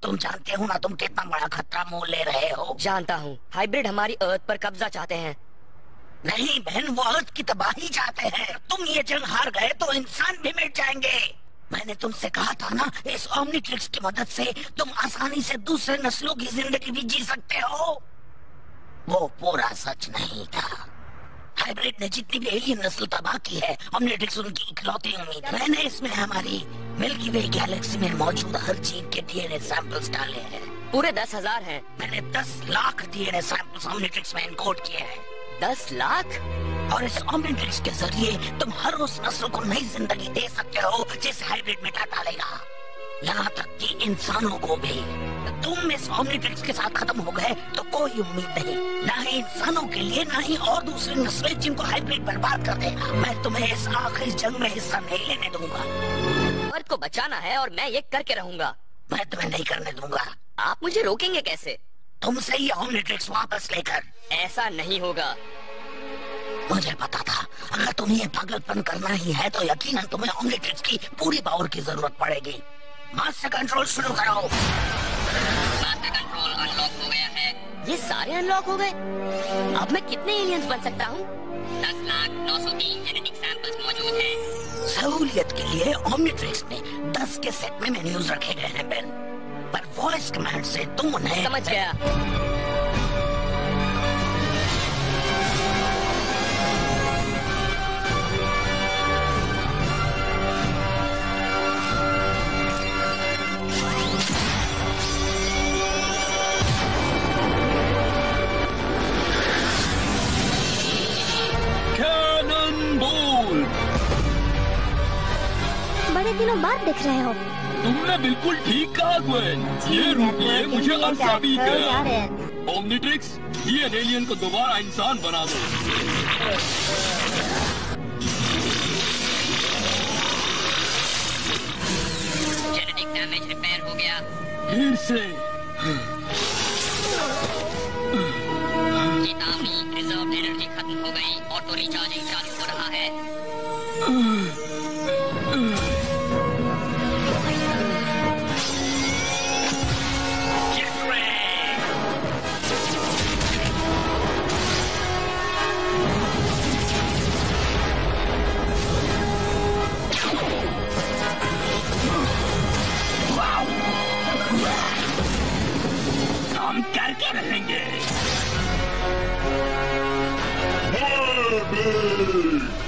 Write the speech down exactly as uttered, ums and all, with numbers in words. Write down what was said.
तुम जानते हो ना तुम कितना बड़ा खतरा मोल ले रहे हो। जानता हूँ, हाइब्रिड हमारी अर्थ पर कब्जा चाहते हैं। नहीं बहन, वो अर्थ की तबाही चाहते हैं। तुम ये जंग हार गए तो इंसान भी मिट जाएंगे। मैंने तुमसे कहा था ना, इस ओमनिट्रिक्स की मदद से तुम आसानी से दूसरे नस्लों की जिंदगी भी जी सकते हो। वो पूरा सच नहीं था। हाइब्रिड ने जितनी भी एलियन नस्ल तबाह की है, ओमनिट्रिक्स उनकी इकलौती उम्मीद है। मैंने इसमें हमारी मिल्की वे गैलेक्सी में मौजूद हर जीव के डीएनए सैंपल्स डाले हैं। पूरे दस हजार हैं। मैंने दस लाख डीएनए सैंपल्स ओमनिट्रिक्स में एनकोड किए हैं। दस लाख? और इस ओमनिट्रिक्स के जरिए तुम हर उस नस्ल को नई जिंदगी दे सकते हो जिसे हाइब्रिड मिटा डालेगा, यहाँ तक कि इंसानों को भी। तुम इस ओमनिट्रिक्स के साथ खत्म हो गए तो कोई उम्मीद नहीं, ना ही इंसानों के लिए ना ही और दूसरी नस्लें जिनको हाइब्रिड बर्बाद कर देगा। मैं तुम्हें इस आखिरी जंग में हिस्सा नहीं लेने दूंगा। अर्थ को बचाना है और मैं ये करके रहूंगा। मैं तुम्हें नहीं करने दूंगा। आप मुझे रोकेंगे कैसे? तुमसे ये ओमनिट्रिक्स वापस लेकर। ऐसा नहीं होगा। मुझे पता था, अगर तुम्हें ये पागलपन करना ही है तो यकीनन तुम्हें ओमनिट्रिक्स की पूरी पावर की जरूरत पड़ेगी। मास्टर कंट्रोल शुरू करो। मास्टर कंट्रोल अनलॉक हो गया है। ये सारे अनलॉक हो गए? अब मैं कितने एलियंस बन सकता हूँ? दस लाख नौ सौ तीन जेनेटिक सैंपल्स मौजूद हैं। सहूलियत के लिए ओमनिट्रिक्स में दस के सेट में मेन्यूज रखे गए हैं बेन, पर वॉइस कमांड से तुम उन्हें। समझ गया। बड़े दिनों बाद दिख रहे हो। तुमने बिल्कुल ठीक कहा ग्वेन। ये रुकिए, मुझे अरसा बीत गया। ओमनिट्रिक्स, ये एलियन को दोबारा इंसान बना दो। जेनेटिक डैमेज रिपेयर हो गया। फिर से चेतावनी, रिजर्व एनर्जी खत्म हो गई। ऑटो रिचार्जिंग चालू हो रहा है। हम करके रहेंगे।